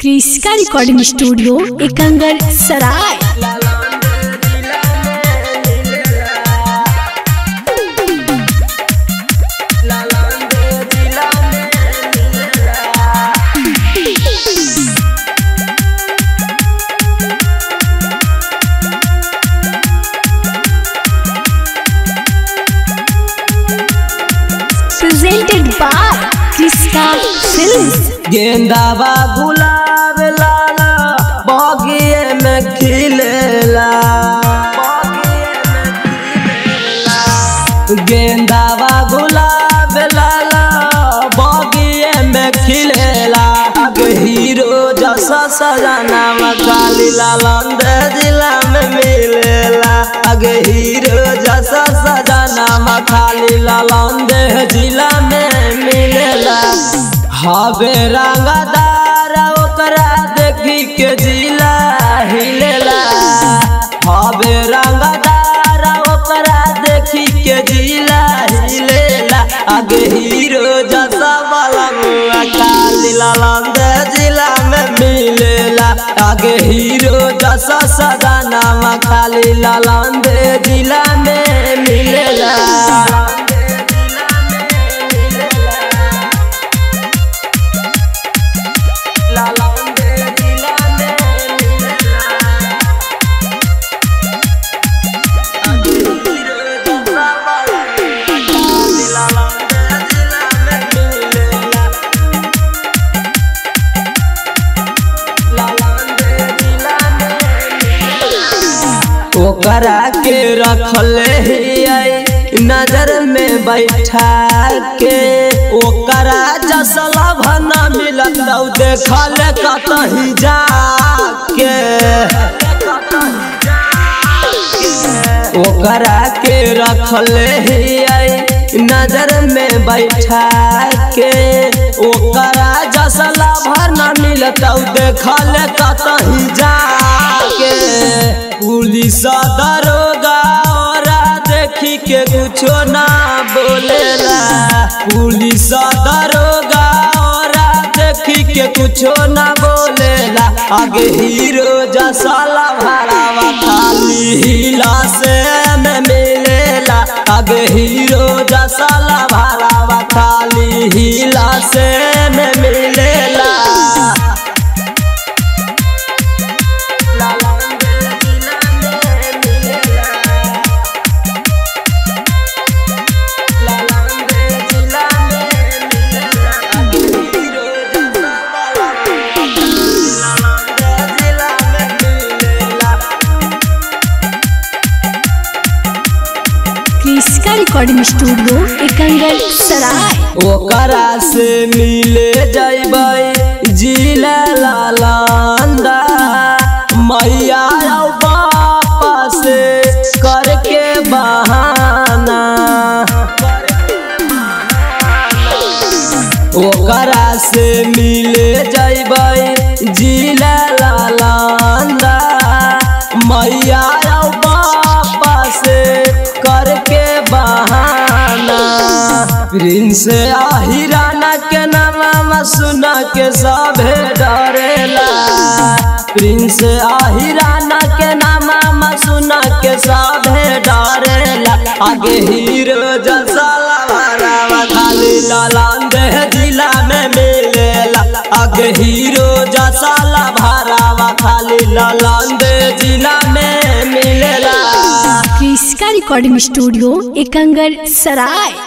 क्रिस्का recording studio Ekangar Sarai. Presented by Kriska films. गेंदावा गुलाब लाला बगिए में खिलेला, गेंदावा गुलाब लाला बगिए में खिलेला। हीरो जैसा सजनावा खाली लालंद जिला में मिलेला। अगे हीरो जैसा सजनावा खाली लालंद जिला में मिलेला। हवे रंगदार ओकरा देखी के जिला हिलेला। हवे रंगदार ओकरा देखी के जिला हिलेला। आगे हीरो जैसा वाला मुआ खाली लालंद जिला में मिलेला। आगे हीरो जैसा सजनावा खाली लालंद जिला में मिलेला। ओकरा के रखले नजर में बैठा के। ओकरा जसला भना मिलत देखल कतही जाके। ओकरा के रखले नजर में बैठा के। ओकरा जसला भना मिलत देखल कतही जाके। पुलिस दरोगा और देखी के कुछो ना बोलेला। पुलिस दरोगा और देखी के कुछो ना बोलेला। आगे हीरो जैसा भरावा खाली हिला से में मिलेला। आगे हीरो जैसा भरावा खाली हिला से में मिलेला। क्रिस्का रिकॉर्डिंग स्टूडियो एकंगर सराय। ओकरा से मिले जइबै जिला लालंदा। मैया बापा से करके बहाना। ओकरा से मिले जइबै जिला लालंदा। मैया बापा से करके बहाना। प्रिंस आहिराना के नाम सुना के सभे डरेला। प्रिंस आहिराना के नाम सुना के सभे डरेला। आगे हीरो जैसा भरावा खाली लालंद जिला में मिलेला। आगे हीरो जैसा भरावा खाली लालंद जिला में मिलेला। क्रिस्का रिकॉर्डिंग स्टूडियो एकंगर सराय।